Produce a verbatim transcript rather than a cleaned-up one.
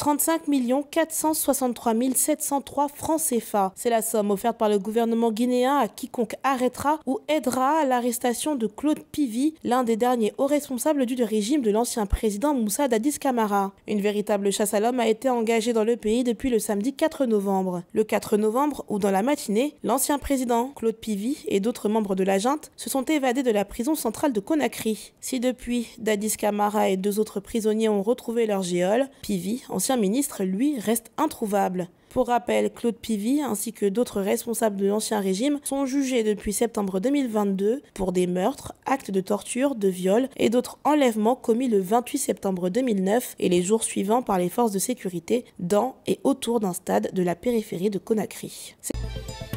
trente-cinq millions quatre cent soixante-trois mille sept cent trois francs C F A. C'est la somme offerte par le gouvernement guinéen à quiconque arrêtera ou aidera à l'arrestation de Claude Pivy, l'un des derniers hauts responsables du régime de l'ancien président Moussa Dadis Camara. Une véritable chasse à l'homme a été engagée dans le pays depuis le samedi quatre novembre. Le quatre novembre, ou dans la matinée, l'ancien président Claude Pivy et d'autres membres de la junte se sont évadés de la prison centrale de Conakry. Si depuis, Dadis Camara et deux autres prisonniers ont retrouvé leur géole, Pivy, ancien ministre, lui, reste introuvable. Pour rappel, Claude Pivy ainsi que d'autres responsables de l'ancien régime sont jugés depuis septembre deux mille vingt-deux pour des meurtres, actes de torture, de viol et d'autres enlèvements commis le vingt-huit septembre deux mille neuf et les jours suivants par les forces de sécurité dans et autour d'un stade de la périphérie de Conakry. C'est...